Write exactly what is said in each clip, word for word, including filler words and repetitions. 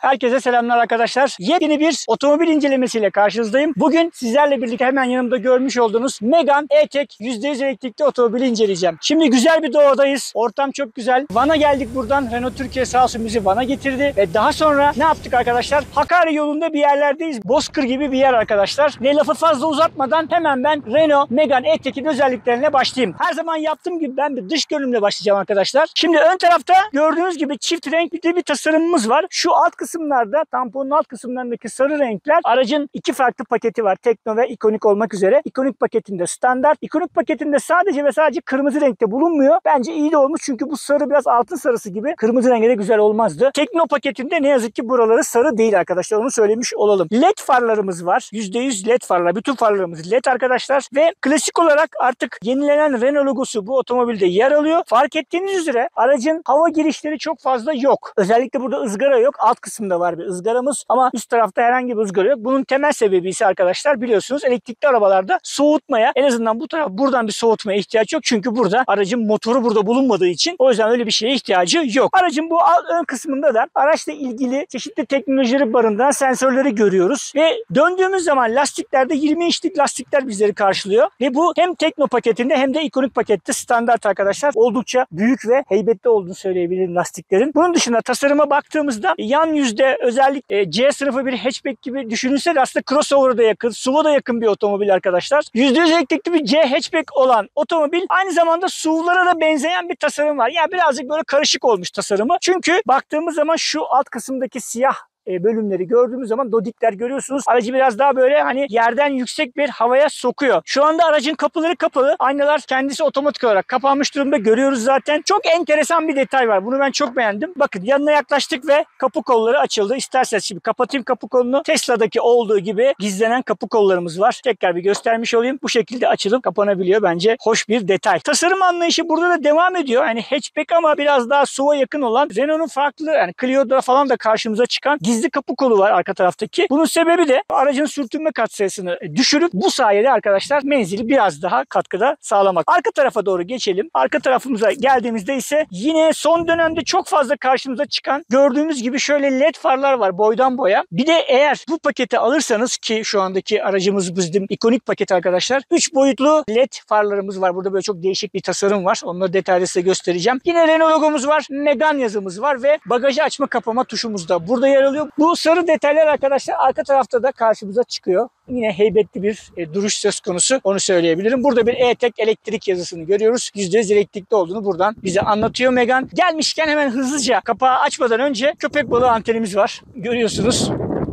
Herkese selamlar arkadaşlar. Yepyeni bir otomobil incelemesiyle karşınızdayım. Bugün sizlerle birlikte hemen yanımda görmüş olduğunuz Megane E-Tech yüzde yüz elektrikli otomobili inceleyeceğim. Şimdi güzel bir doğadayız. Ortam çok güzel. Van'a geldik buradan. Renault Türkiye sağ olsun bizi Van'a getirdi. Ve daha sonra ne yaptık arkadaşlar? Hakkari yolunda bir yerlerdeyiz. Bozkır gibi bir yer arkadaşlar. Ve lafı fazla uzatmadan hemen ben Renault Megane E-Tech'in özelliklerine başlayayım. Her zaman yaptığım gibi ben bir dış görünümle başlayacağım arkadaşlar. Şimdi ön tarafta gördüğünüz gibi çift renkli bir tasarımımız var. Şu alt kısımlarda, tamponun alt kısımlarındaki sarı renkler aracın iki farklı paketi var. Tekno ve ikonik olmak üzere. İkonik paketinde standart. İkonik paketinde sadece ve sadece kırmızı renkte bulunmuyor. Bence iyi de olmuş çünkü bu sarı biraz altın sarısı gibi. Kırmızı rengi de güzel olmazdı. Tekno paketinde ne yazık ki buraları sarı değil arkadaşlar. Onu söylemiş olalım. L E D farlarımız var. yüzde yüz L E D farlar. Bütün farlarımız L E D arkadaşlar. Ve klasik olarak artık yenilenen Renault logosu bu otomobilde yer alıyor. Fark ettiğiniz üzere aracın hava girişleri çok fazla yok. Özellikle burada ızgara yok. Alt kısımda var bir ızgaramız ama üst tarafta herhangi bir ızgara yok. Bunun temel sebebi ise arkadaşlar biliyorsunuz elektrikli arabalarda soğutmaya, en azından bu taraf buradan bir soğutmaya ihtiyaç yok. Çünkü burada aracın motoru burada bulunmadığı için o yüzden öyle bir şeye ihtiyacı yok. Aracın bu ön kısmında da araçla ilgili çeşitli teknolojileri barındıran sensörleri görüyoruz. Ve döndüğümüz zaman lastiklerde yirmi inçlik lastikler bizleri karşılıyor. Ve bu hem Tekno paketinde hem de ikonik pakette standart arkadaşlar. Oldukça büyük ve heybetli olduğunu söyleyebilirim lastiklerin. Bunun dışında tasarıma baktığımızda yan yüzde özellikle C sınıfı bir hatchback gibi düşünülse de aslında crossover'a da yakın, S U V'a da yakın bir otomobil arkadaşlar. yüzde yüz elektrikli bir C hatchback olan otomobil aynı zamanda S U V'lara da benzeyen bir tasarım var. Yani birazcık böyle karışık olmuş tasarımı. Çünkü baktığımız zaman şu alt kısımdaki siyah bölümleri gördüğümüz zaman dodikler görüyorsunuz. Aracı biraz daha böyle hani yerden yüksek bir havaya sokuyor. Şu anda aracın kapıları kapalı. Aynalar kendisi otomatik olarak kapanmış durumda. Görüyoruz zaten. Çok enteresan bir detay var. Bunu ben çok beğendim. Bakın yanına yaklaştık ve kapı kolları açıldı. İsterseniz şimdi kapatayım kapı kolunu. Tesla'daki olduğu gibi gizlenen kapı kollarımız var. Tekrar bir göstermiş olayım. Bu şekilde açılıp kapanabiliyor. Bence hoş bir detay. Tasarım anlayışı burada da devam ediyor. Yani hatchback ama biraz daha S U V'a yakın olan Renault'un farklı yani Clio'da falan da karşımıza çıkan gizli kapı kolu var arka taraftaki. Bunun sebebi de aracın sürtünme katsayısını düşürüp bu sayede arkadaşlar menzili biraz daha katkıda sağlamak. Arka tarafa doğru geçelim. Arka tarafımıza geldiğimizde ise yine son dönemde çok fazla karşımıza çıkan gördüğümüz gibi şöyle L E D farlar var boydan boya. Bir de eğer bu paketi alırsanız ki şu andaki aracımız bizim ikonik paket arkadaşlar. üç boyutlu L E D farlarımız var. Burada böyle çok değişik bir tasarım var. Onları detaylı size göstereceğim. Yine Renault logomuz var. Megane yazımız var ve bagajı açma kapama tuşumuz da burada yer alıyor. Bu sarı detaylar arkadaşlar arka tarafta da karşımıza çıkıyor. Yine heybetli bir e, duruş söz konusu. Onu söyleyebilirim. Burada bir E-Tech elektrik yazısını görüyoruz. yüzde yüz elektrikli olduğunu buradan bize anlatıyor Megane. Gelmişken hemen hızlıca kapağı açmadan önce köpek balığı antenimiz var. Görüyorsunuz.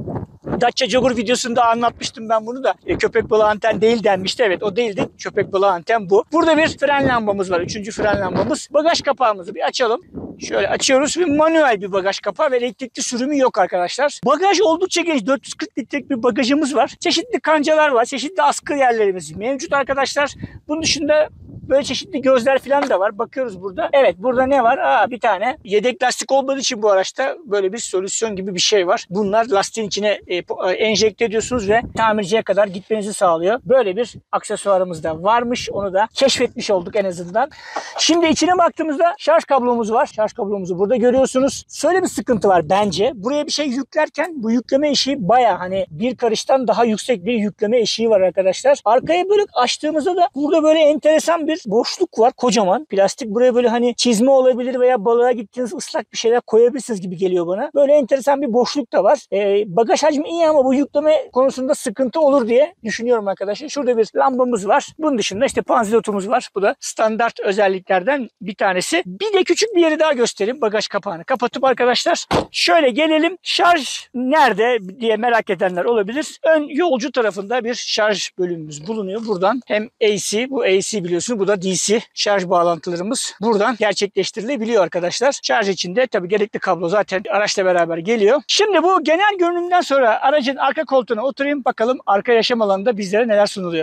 Dacia Jogger videosunda anlatmıştım ben bunu da. E, köpek balığı anten değil denmişti. Evet o değildi. Köpek balığı anten bu. Burada bir fren lambamız var. Üçüncü fren lambamız. Bagaj kapağımızı bir açalım. Şöyle açıyoruz ve manuel bir bagaj kapağı ve elektrikli sürümü yok arkadaşlar. Bagaj oldukça geniş. dört yüz kırk litrelik bir bagajımız var. Çeşitli kancalar var. Çeşitli askı yerlerimiz mevcut arkadaşlar. Bunun dışında böyle çeşitli gözler falan da var. Bakıyoruz burada. Evet burada ne var? Aa, bir tane yedek lastik olmadığı için bu araçta böyle bir solüsyon gibi bir şey var. Bunlar lastiğin içine e, enjekte ediyorsunuz ve tamirciye kadar gitmenizi sağlıyor. Böyle bir aksesuarımız da varmış. Onu da keşfetmiş olduk en azından. Şimdi içine baktığımızda şarj kablomuz var. Şarj kablomuzu burada görüyorsunuz. Şöyle bir sıkıntı var bence. Buraya bir şey yüklerken bu yükleme eşiği baya hani bir karıştan daha yüksek bir yükleme eşiği var arkadaşlar. Arkaya böyle açtığımızda da burada böyle enteresan bir boşluk var. Kocaman plastik. Buraya böyle hani çizme olabilir veya balığa gittiğiniz ıslak bir şeyler koyabilirsiniz gibi geliyor bana. Böyle enteresan bir boşluk da var. Ee, bagaj hacmi iyi ama bu yükleme konusunda sıkıntı olur diye düşünüyorum arkadaşlar. Şurada bir lambamız var. Bunun dışında işte panzilotumuz var. Bu da standart özelliklerden bir tanesi. Bir de küçük bir yeri daha göstereyim. Bagaj kapağını kapatıp arkadaşlar şöyle gelelim. Şarj nerede diye merak edenler olabilir. Ön yolcu tarafında bir şarj bölümümüz bulunuyor. Buradan hem A C, bu A C biliyorsunuz, bu da D C şarj bağlantılarımız buradan gerçekleştirilebiliyor arkadaşlar. Şarj için de tabii gerekli kablo zaten araçla beraber geliyor. Şimdi bu genel görünümden sonra aracın arka koltuğuna oturayım bakalım arka yaşam alanında bizlere neler sunuluyor.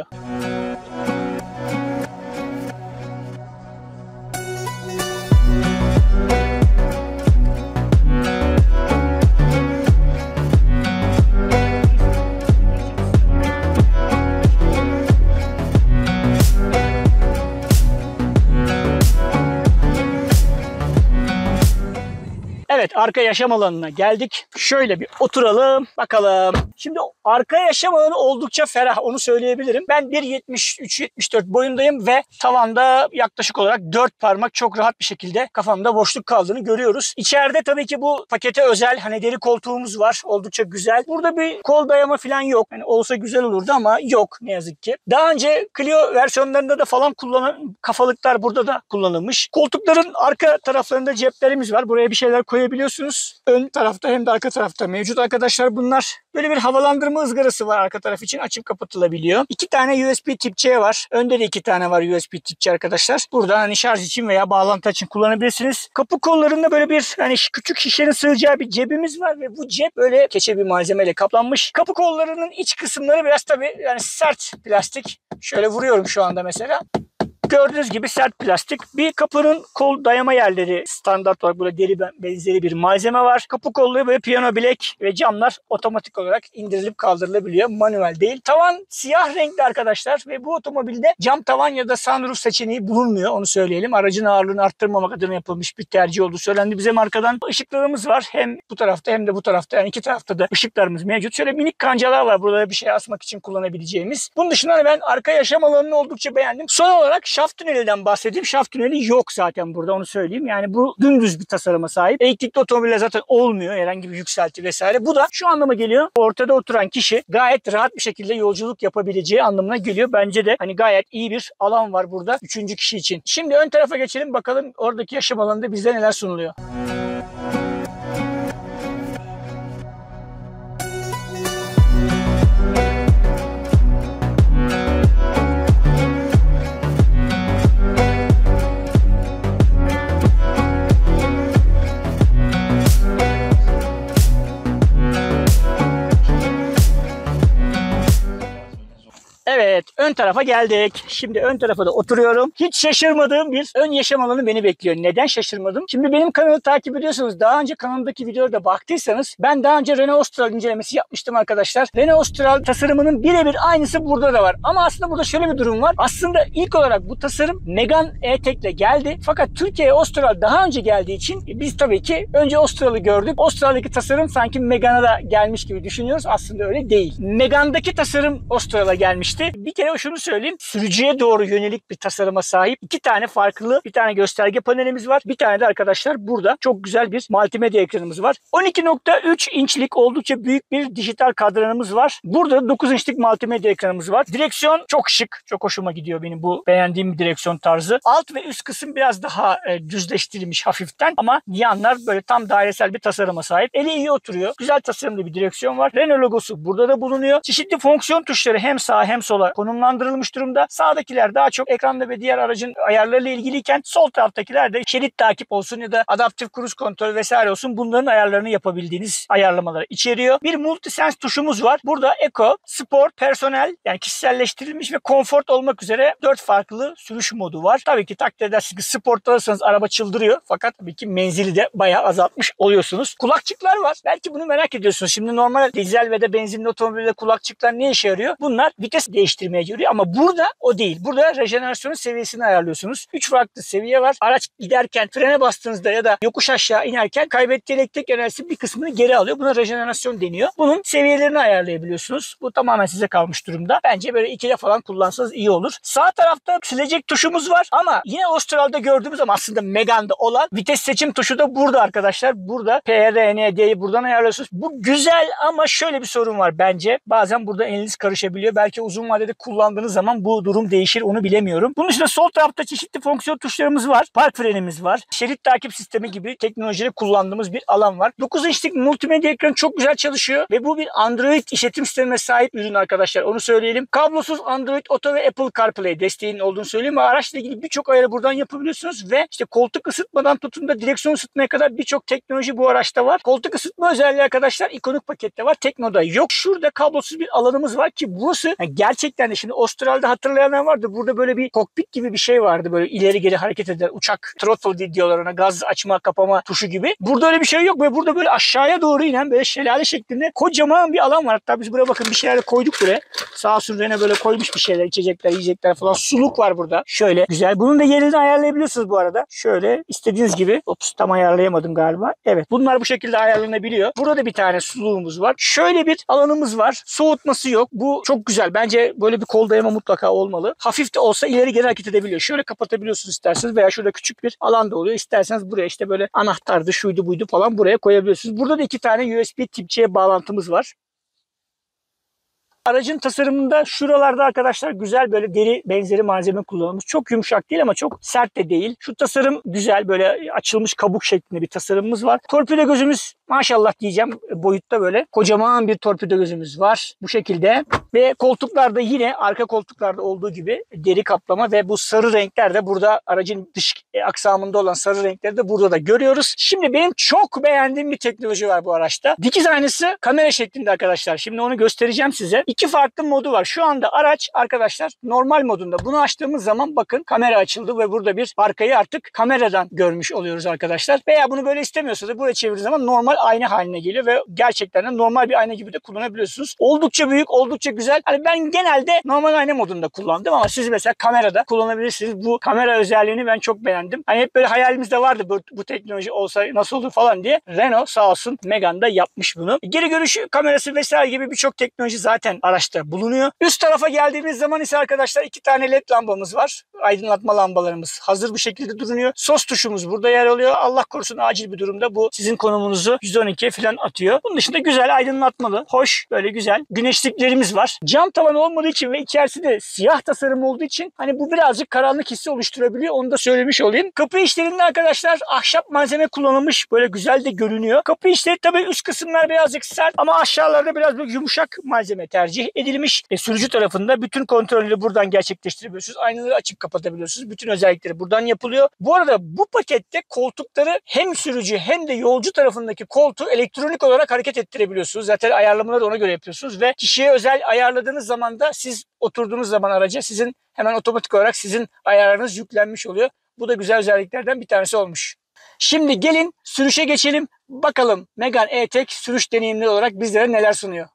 Evet, arka yaşam alanına geldik. Şöyle bir oturalım bakalım. Şimdi arka yaşam alanı oldukça ferah, onu söyleyebilirim. Ben bir yetmiş üç yetmiş dört boyundayım ve tavanda yaklaşık olarak dört parmak çok rahat bir şekilde kafamda boşluk kaldığını görüyoruz. İçeride tabii ki bu pakete özel hani deri koltuğumuz var. Oldukça güzel. Burada bir kol dayama falan yok. Hani olsa güzel olurdu ama yok ne yazık ki. Daha önce Clio versiyonlarında da falan kullanılan kafalıklar burada da kullanılmış. Koltukların arka taraflarında ceplerimiz var. Buraya bir şeyler koyabiliyorsunuz. Ön tarafta hem de arka tarafta mevcut arkadaşlar bunlar. Böyle bir havalandırma ızgarası var arka taraf için. Açıp kapatılabiliyor. İki tane U S B tip C var. Önde de iki tane var U S B tip C arkadaşlar. Burada hani şarj için veya bağlantı için kullanabilirsiniz. Kapı kollarında böyle bir hani küçük şişenin sığacağı bir cebimiz var ve bu cep böyle keçe bir malzemeyle kaplanmış. Kapı kollarının iç kısımları biraz tabii yani sert plastik. Şöyle vuruyorum şu anda mesela. Gördüğünüz gibi sert plastik. Bir kapının kol dayama yerleri standart olarak böyle deri benzeri bir malzeme var. Kapı kolları böyle piyano bilek ve camlar otomatik olarak indirilip kaldırılabiliyor. Manuel değil. Tavan siyah renkli arkadaşlar ve bu otomobilde cam tavan ya da sunroof seçeneği bulunmuyor. Onu söyleyelim. Aracın ağırlığını arttırmamak adına yapılmış bir tercih olduğu söylendi. Bize markadan ışıklarımız var. Hem bu tarafta hem de bu tarafta. Yani iki tarafta da ışıklarımız mevcut. Şöyle minik kancalar var. Burada bir şey asmak için kullanabileceğimiz. Bunun dışında ben arka yaşam alanını oldukça beğendim. Son olarak şaft tünelinden bahsedeyim. Şaft tüneli yok zaten burada, onu söyleyeyim. Yani bu dümdüz bir tasarıma sahip. Elektrikli otomobille zaten olmuyor. Herhangi bir yükselti vesaire. Bu da şu anlama geliyor. Ortada oturan kişi gayet rahat bir şekilde yolculuk yapabileceği anlamına geliyor. Bence de hani gayet iyi bir alan var burada. Üçüncü kişi için. Şimdi ön tarafa geçelim. Bakalım oradaki yaşam alanında bize neler sunuluyor. Evet, ön tarafa geldik. Şimdi ön tarafa da oturuyorum. Hiç şaşırmadığım bir ön yaşam alanı beni bekliyor. Neden şaşırmadım? Şimdi benim kanalı takip ediyorsunuz. Daha önce kanalımdaki videoda baktıysanız ben daha önce Renault Austral incelemesi yapmıştım arkadaşlar. Renault Austral tasarımının birebir aynısı burada da var. Ama aslında burada şöyle bir durum var. Aslında ilk olarak bu tasarım Megane E-Tech ile geldi. Fakat Türkiye'ye Austral daha önce geldiği için biz tabii ki önce Austral'ı gördük. Austral'daki tasarım sanki Megane'a da gelmiş gibi düşünüyoruz. Aslında öyle değil. Megane'daki tasarım Austral'a gelmişti. Bir kere şunu söyleyeyim. Sürücüye doğru yönelik bir tasarıma sahip. İki tane farklı bir tane gösterge panelimiz var. Bir tane de arkadaşlar burada çok güzel bir multimedya ekranımız var. on iki nokta üç inçlik oldukça büyük bir dijital kadranımız var. Burada dokuz inçlik multimedya ekranımız var. Direksiyon çok şık. Çok hoşuma gidiyor benim bu beğendiğim bir direksiyon tarzı. Alt ve üst kısım biraz daha e, düzleştirilmiş hafiften ama yanlar böyle tam dairesel bir tasarıma sahip. Eli iyi oturuyor. Güzel tasarımlı bir direksiyon var. Renault logosu burada da bulunuyor. Çeşitli fonksiyon tuşları hem sağ hem sola konumlandırılmış durumda. Sağdakiler daha çok ekranda ve diğer aracın ayarlarıyla ilgiliyken sol taraftakiler de şerit takip olsun ya da adaptif cruise kontrol vesaire olsun, bunların ayarlarını yapabildiğiniz ayarlamaları içeriyor. Bir multisense tuşumuz var. Burada Eco, Sport, Personel yani kişiselleştirilmiş ve Comfort olmak üzere dört farklı sürüş modu var. Tabii ki takdir edersiniz ki Sport alırsanız araba çıldırıyor. Fakat tabii ki menzili de bayağı azaltmış oluyorsunuz. Kulakçıklar var. Belki bunu merak ediyorsunuz. Şimdi normal dizel ve de benzinli otomobilde kulakçıklar ne işe yarıyor? Bunlar vites değiştirmeye yarıyor ama burada o değil. Burada rejenerasyonun seviyesini ayarlıyorsunuz. Üç farklı seviye var. Araç giderken frene bastığınızda ya da yokuş aşağı inerken kaybettiği elektrik enerjisi bir kısmını geri alıyor. Buna rejenerasyon deniyor. Bunun seviyelerini ayarlayabiliyorsunuz. Bu tamamen size kalmış durumda. Bence böyle ikide falan kullansanız iyi olur. Sağ tarafta silecek tuşumuz var ama yine Austral'da gördüğümüz ama aslında Megane'da olan vites seçim tuşu da burada arkadaşlar. Burada P, R, N, D'yi buradan ayarlıyorsunuz. Bu güzel ama şöyle bir sorun var bence. Bazen burada eliniz karışabiliyor. Belki uzun vadede kullandığınız zaman bu durum değişir, onu bilemiyorum. Bunun dışında sol tarafta çeşitli fonksiyon tuşlarımız var. Park frenimiz var. Şerit takip sistemi gibi teknolojileri kullandığımız bir alan var. dokuz inçlik multimedya ekranı çok güzel çalışıyor ve bu bir Android işletim sistemine sahip ürün arkadaşlar. Onu söyleyelim. Kablosuz Android Auto ve Apple CarPlay desteğinin olduğunu söyleyeyim ve araçla ilgili birçok ayarı buradan yapabiliyorsunuz ve işte koltuk ısıtmadan tutun da direksiyon ısıtmaya kadar birçok teknoloji bu araçta var. Koltuk ısıtma özelliği arkadaşlar ikonik pakette var. Tekno'da yok. Şurada kablosuz bir alanımız var ki burası yani gerçekten de şimdi Şimdi Austral'da hatırlayanlar vardı. Burada böyle bir kokpit gibi bir şey vardı. Böyle ileri geri hareket eden uçak throttle diyorlar ona. Gaz açma kapama tuşu gibi. Burada öyle bir şey yok ve burada böyle aşağıya doğru inen böyle şelale şeklinde kocaman bir alan var. Hatta biz buraya bakın bir şeyler koyduk buraya. Sağ olsun Rene böyle koymuş bir şeyler, içecekler, yiyecekler falan. Suluk var burada. Şöyle güzel. Bunun da yerini ayarlayabiliyorsunuz bu arada. Şöyle istediğiniz gibi. Ops, tam ayarlayamadım galiba. Evet. Bunlar bu şekilde ayarlanabiliyor. Burada bir tane suluğumuz var. Şöyle bir alanımız var. Soğutması yok. Bu çok güzel. Bence böyle bir kol dayama mutlaka olmalı. Hafif de olsa ileri geri hareket edebiliyor. Şöyle kapatabiliyorsunuz isterseniz veya şurada küçük bir alan da oluyor. İsterseniz buraya işte böyle anahtardı, şuydu buydu falan buraya koyabiliyorsunuz. Burada da iki tane U S B tip C bağlantımız var. Aracın tasarımında şuralarda arkadaşlar güzel böyle deri benzeri malzeme kullanılmış. Çok yumuşak değil ama çok sert de değil. Şu tasarım güzel, böyle açılmış kabuk şeklinde bir tasarımımız var. Torpido gözümüz maşallah diyeceğim boyutta böyle. Kocaman bir torpido gözümüz var bu şekilde. Ve koltuklarda yine arka koltuklarda olduğu gibi deri kaplama ve bu sarı renkler de burada, aracın dış aksamında olan sarı renkleri de burada da görüyoruz. Şimdi benim çok beğendiğim bir teknoloji var bu araçta. Dikiz aynası kamera şeklinde arkadaşlar. Şimdi onu göstereceğim size. İki farklı modu var. Şu anda araç arkadaşlar normal modunda. Bunu açtığımız zaman bakın kamera açıldı ve burada bir arkayı artık kameradan görmüş oluyoruz arkadaşlar. Veya bunu böyle istemiyorsa da buraya çevirdiğiniz zaman normal ayna haline geliyor ve gerçekten de normal bir ayna gibi de kullanabiliyorsunuz. Oldukça büyük, oldukça güzel. Hani ben genelde normal ayna modunda kullandım ama siz mesela kamerada kullanabilirsiniz. Bu kamera özelliğini ben çok beğendim. Hani hep böyle hayalimizde vardı bu, bu teknoloji olsa nasıl olur falan diye. Renault sağ olsun Megane'da yapmış bunu. Geri görüş kamerası vesaire gibi birçok teknoloji zaten araçta bulunuyor. Üst tarafa geldiğimiz zaman ise arkadaşlar iki tane led lambamız var. Aydınlatma lambalarımız hazır bir şekilde duruyor. SOS tuşumuz burada yer alıyor. Allah korusun acil bir durumda bu sizin konumunuzu yüz on ikiye falan atıyor. Bunun dışında güzel aydınlatmalı, hoş, böyle güzel güneşliklerimiz var. Cam tavan olmadığı için ve içerisinde siyah tasarım olduğu için hani bu birazcık karanlık hissi oluşturabiliyor. Onu da söylemiş olayım. Kapı işlerinde arkadaşlar ahşap malzeme kullanılmış. Böyle güzel de görünüyor. Kapı işleri tabii üst kısımlar birazcık sert ama aşağılarda biraz böyle yumuşak malzeme tercih edilmiş. E, sürücü tarafında bütün kontrolleri buradan gerçekleştirebiliyorsunuz. Aynaları açıp kapatabiliyorsunuz. Bütün özellikleri buradan yapılıyor. Bu arada bu pakette koltukları hem sürücü hem de yolcu tarafındaki koltuğu elektronik olarak hareket ettirebiliyorsunuz. Zaten ayarlamaları da ona göre yapıyorsunuz ve kişiye özel ayarladığınız zaman da siz oturduğunuz zaman araca sizin hemen otomatik olarak sizin ayarlarınız yüklenmiş oluyor. Bu da güzel özelliklerden bir tanesi olmuş. Şimdi gelin sürüşe geçelim. Bakalım Megane E-Tech sürüş deneyimleri olarak bizlere neler sunuyor.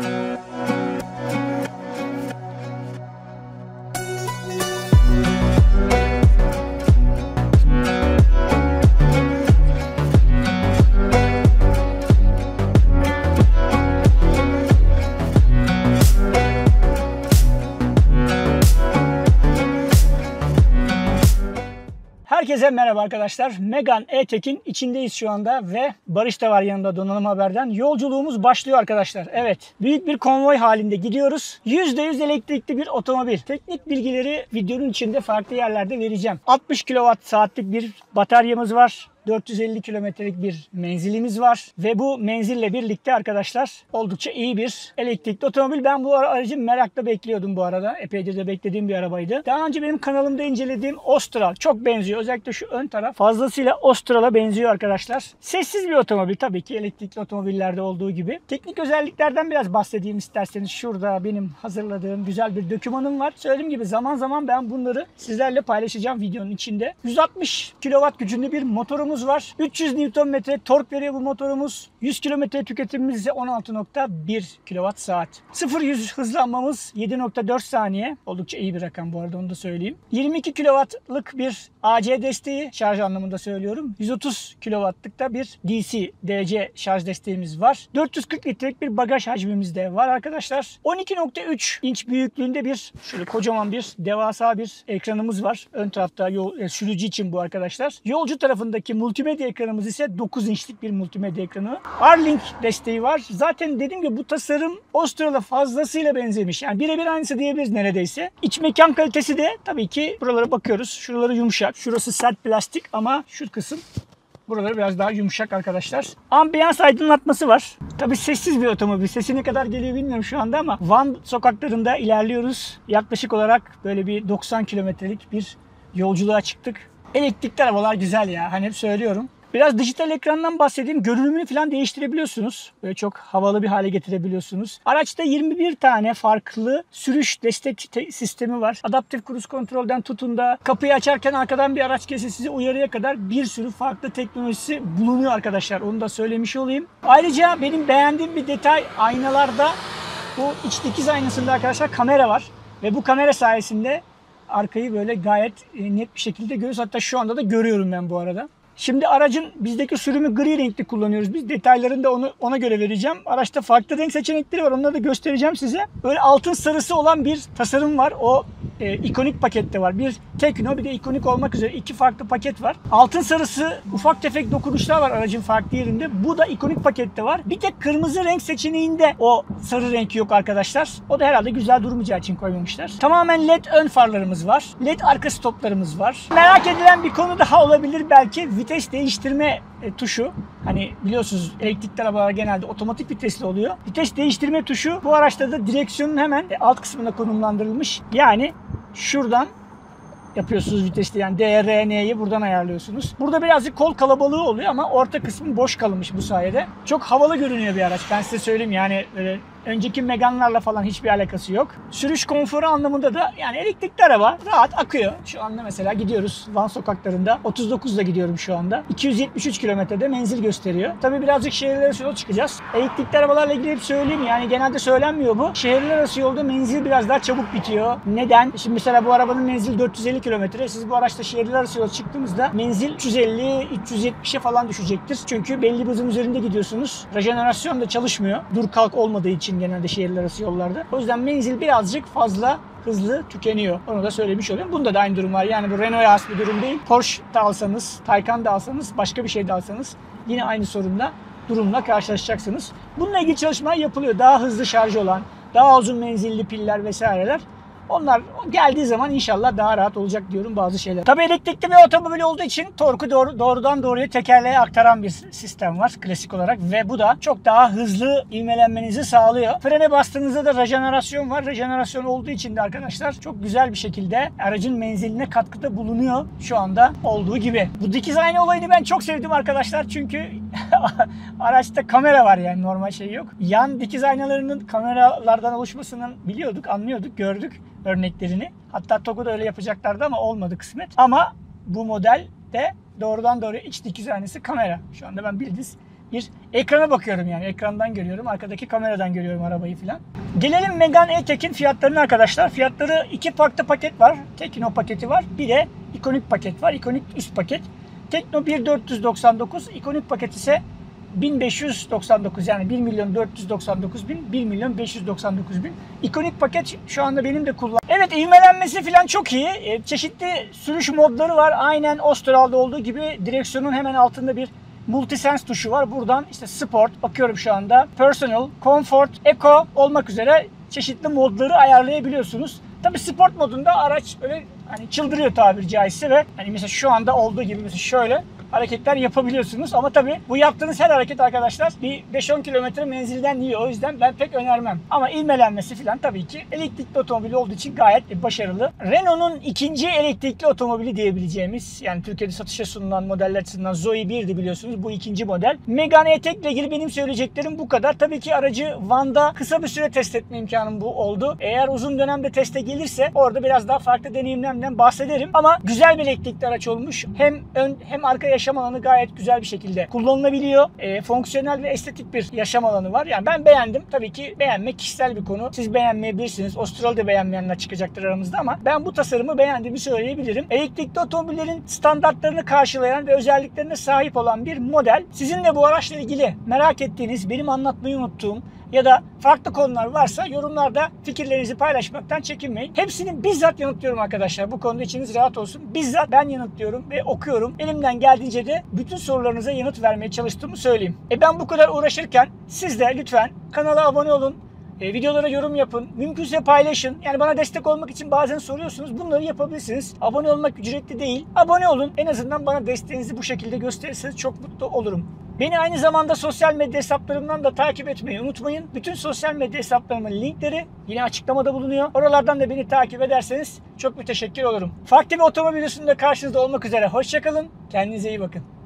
Herkese merhaba arkadaşlar. Megane E-Tech'in içindeyiz şu anda ve Barış da var yanında Donanım Haber'den. Yolculuğumuz başlıyor arkadaşlar. Evet, büyük bir konvoy halinde gidiyoruz. yüzde yüz elektrikli bir otomobil. Teknik bilgileri videonun içinde farklı yerlerde vereceğim. altmış kilowatt saatlik bir bataryamız var. dört yüz elli kilometrelik bir menzilimiz var ve bu menzille birlikte arkadaşlar oldukça iyi bir elektrikli otomobil. Ben bu aracı merakla bekliyordum bu arada. Epeydir de beklediğim bir arabaydı. Daha önce benim kanalımda incelediğim Austral çok benziyor. Özellikle şu ön taraf fazlasıyla Austral'a benziyor arkadaşlar. Sessiz bir otomobil tabii ki elektrikli otomobillerde olduğu gibi. Teknik özelliklerden biraz bahsedeyim isterseniz. Şurada benim hazırladığım güzel bir dokümanım var. Söylediğim gibi zaman zaman ben bunları sizlerle paylaşacağım videonun içinde. yüz altmış kilowatt gücünde bir motorumuz var. üç yüz Newton metre tork veriyor bu motorumuz. yüz kilometre tüketimimiz ise on altı nokta bir kilowatt saat. sıfır yüz hızlanmamız yedi nokta dört saniye. Oldukça iyi bir rakam bu arada, onu da söyleyeyim. yirmi iki kilowattlık bir A C desteği, şarj anlamında söylüyorum. yüz otuz kilowattlık da bir D C D C şarj desteğimiz var. dört yüz kırk litrelik bir bagaj hacmimiz de var arkadaşlar. on iki nokta üç inç büyüklüğünde bir şöyle kocaman bir devasa bir ekranımız var. Ön tarafta yol, sürücü için bu arkadaşlar. Yolcu tarafındaki multimedya ekranımız ise dokuz inçlik bir multimedya ekranı. R-Link desteği var. Zaten dediğim gibi bu tasarım Austral'a fazlasıyla benzemiş. Yani birebir aynısı diyebiliriz neredeyse. İç mekan kalitesi de tabii ki buralara bakıyoruz. Şuraları yumuşak. Şurası sert plastik ama şu kısım buraları biraz daha yumuşak arkadaşlar. Ambiyans aydınlatması var. Tabii sessiz bir otomobil. Sesi ne kadar geliyor bilmiyorum şu anda ama Van sokaklarında ilerliyoruz. Yaklaşık olarak böyle bir doksan kilometrelik bir yolculuğa çıktık. Elektrikli arabalar güzel ya. Hani hep söylüyorum. Biraz dijital ekrandan bahsedeyim. Görünümünü falan değiştirebiliyorsunuz. Böyle çok havalı bir hale getirebiliyorsunuz. Araçta yirmi bir tane farklı sürüş destek sistemi var. Adaptif cruise kontrolden tutun da kapıyı açarken arkadan bir araç gelse sizi uyarıya kadar bir sürü farklı teknolojisi bulunuyor arkadaşlar. Onu da söylemiş olayım. Ayrıca benim beğendiğim bir detay, aynalarda bu iç dikiz aynasında arkadaşlar kamera var. Ve bu kamera sayesinde arkayı böyle gayet net bir şekilde görüyoruz. Hatta şu anda da görüyorum ben bu arada. Şimdi aracın bizdeki sürümü gri renkli kullanıyoruz biz. Detaylarını da onu, ona göre vereceğim. Araçta farklı renk seçenekleri var. Onları da göstereceğim size. Böyle altın sarısı olan bir tasarım var. O e, ikonik pakette var. Bir Tekno bir de ikonik olmak üzere iki farklı paket var. Altın sarısı ufak tefek dokunuşlar var aracın farklı yerinde. Bu da ikonik pakette var. Bir tek kırmızı renk seçeneğinde o sarı renk yok arkadaşlar. O da herhalde güzel durmayacağı için koymamışlar. Tamamen led ön farlarımız var. Led arka stoplarımız var. Merak edilen bir konu daha olabilir belki. Vites değiştirme e, tuşu. Hani biliyorsunuz elektrikli arabalar genelde otomatik vitesli oluyor. Vites değiştirme tuşu bu araçta da direksiyonun hemen e, alt kısmına konumlandırılmış. Yani şuradan yapıyorsunuz vitesli, yani D, R, N'yi buradan ayarlıyorsunuz. Burada birazcık kol kalabalığı oluyor ama orta kısmı boş kalmış bu sayede. Çok havalı görünüyor bir araç. Ben size söyleyeyim yani böyle önceki Megane'larla falan hiçbir alakası yok. Sürüş konforu anlamında da yani elektrikli araba rahat akıyor. Şu anda mesela gidiyoruz Van sokaklarında. otuz dokuzla gidiyorum şu anda. iki yüz yetmiş üç kilometrede menzil gösteriyor. Tabii birazcık şehirler arası yol çıkacağız. Elektrikli arabalarla ilgili hep söyleyeyim, yani genelde söylenmiyor bu. Şehirler arası yolda menzil biraz daha çabuk bitiyor. Neden? Şimdi mesela bu arabanın menzil dört yüz elli kilometre. Siz bu araçta şehirler arası yol çıktığınızda menzil üç yüz elli üç yüz yetmişe falan düşecektir. Çünkü belli bir hızın üzerinde gidiyorsunuz. Rejenerasyon da çalışmıyor. Dur kalk olmadığı için genelde şehirler arası yollarda. O yüzden menzil birazcık fazla hızlı tükeniyor. Onu da söylemiş olayım. Bunda da aynı durum var. Yani bu Renault'a has bir durum değil. Porsche da alsanız, Taycan da alsanız, başka bir şey de alsanız yine aynı sorunla, durumla karşılaşacaksınız. Bununla ilgili çalışmalar yapılıyor. Daha hızlı şarj olan, daha uzun menzilli piller vesaireler. Onlar geldiği zaman inşallah daha rahat olacak diyorum bazı şeyler. Tabii elektrikli bir otomobil olduğu için torku doğru, doğrudan doğruya tekerleğe aktaran bir sistem var klasik olarak ve bu da çok daha hızlı ivmelenmenizi sağlıyor. Frene bastığınızda da rejenerasyon var. Rejenerasyon olduğu için de arkadaşlar çok güzel bir şekilde aracın menziline katkıda bulunuyor şu anda olduğu gibi. Bu dikiz ayna olayını ben çok sevdim arkadaşlar çünkü araçta kamera var, yani normal şey yok. Yan dikiz aynalarının kameralardan oluşmasının biliyorduk, anlıyorduk, gördük örneklerini. Hatta Togo'da öyle yapacaklardı ama olmadı kısmet. Ama bu model de doğrudan doğruya iç dikiz aynası kamera. Şu anda ben bildiğiniz bir ekrana bakıyorum, yani ekrandan görüyorum. Arkadaki kameradan görüyorum arabayı filan. Gelelim Megane E-Tech'in fiyatlarına arkadaşlar. Fiyatları iki farklı paket var. Tekno paketi var. Bir de ikonik paket var. İkonik üst paket. Tekno bir milyon dört yüz doksan dokuz. İkonik paket ise bin beş yüz doksan dokuz, yani bir milyon dört yüz doksan dokuz bin, bir milyon beş yüz doksan dokuz bin. İkonik paket şu anda benim de kullan. Evet, ivmelenmesi falan çok iyi. E, çeşitli sürüş modları var. Aynen Austral'da olduğu gibi direksiyonun hemen altında bir Multisense tuşu var. Buradan işte Sport, bakıyorum şu anda, Personal, Comfort, Eco olmak üzere çeşitli modları ayarlayabiliyorsunuz. Tabii Sport modunda araç böyle hani çıldırıyor tabiri caizse ve hani mesela şu anda olduğu gibi mesela şöyle hareketler yapabiliyorsunuz. Ama tabii bu yaptığınız her hareket arkadaşlar bir beş on kilometre menzilden yiyor. O yüzden ben pek önermem. Ama ivmelenmesi falan tabii ki elektrikli otomobil olduğu için gayet başarılı. Renault'un ikinci elektrikli otomobili diyebileceğimiz, yani Türkiye'de satışa sunulan modeller açısından Zoe bir'di biliyorsunuz. Bu ikinci model. Megane E-Tech ile ilgili benim söyleyeceklerim bu kadar. Tabii ki aracı Van'da kısa bir süre test etme imkanım bu oldu. Eğer uzun dönemde teste gelirse orada biraz daha farklı deneyimlerden bahsederim. Ama güzel bir elektrikli araç olmuş. Hem ön hem arka yaşam alanı gayet güzel bir şekilde kullanılabiliyor. E, fonksiyonel ve estetik bir yaşam alanı var. Yani ben beğendim. Tabii ki beğenmek kişisel bir konu. Siz beğenmeyebilirsiniz. Avustralya'da beğenmeyenler çıkacaktır aramızda ama ben bu tasarımı beğendiğimi söyleyebilirim. Elektrikli otomobillerin standartlarını karşılayan ve özelliklerine sahip olan bir model. Sizin de bu araçla ilgili merak ettiğiniz, benim anlatmayı unuttuğum ya da farklı konular varsa yorumlarda fikirlerinizi paylaşmaktan çekinmeyin. Hepsini bizzat yanıtlıyorum arkadaşlar. Bu konuda içiniz rahat olsun. Bizzat ben yanıtlıyorum ve okuyorum. Elimden geldiğince de bütün sorularınıza yanıt vermeye çalıştığımı söyleyeyim. E ben bu kadar uğraşırken siz de lütfen kanala abone olun. E, videolara yorum yapın. Mümkünse paylaşın. Yani bana destek olmak için bazen soruyorsunuz. Bunları yapabilirsiniz. Abone olmak ücretli değil. Abone olun. En azından bana desteğinizi bu şekilde gösterirseniz çok mutlu olurum. Beni aynı zamanda sosyal medya hesaplarımdan da takip etmeyi unutmayın. Bütün sosyal medya hesaplarımın linkleri yine açıklamada bulunuyor. Oralardan da beni takip ederseniz çok müteşekkir olurum. Farklı bir otomobil videosunda karşınızda olmak üzere. Hoşça kalın. Kendinize iyi bakın.